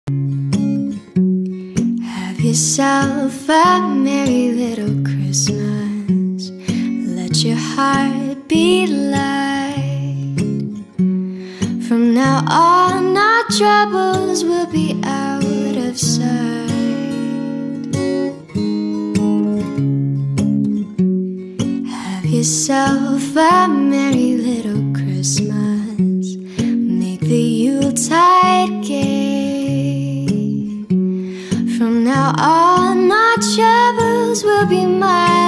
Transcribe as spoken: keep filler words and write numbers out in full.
Have yourself a merry little Christmas. Let your heart be light. From now on, our troubles will be out of sight. Have yourself a merry little Christmas. Make the Yuletide gay. From now on, our troubles will be mine.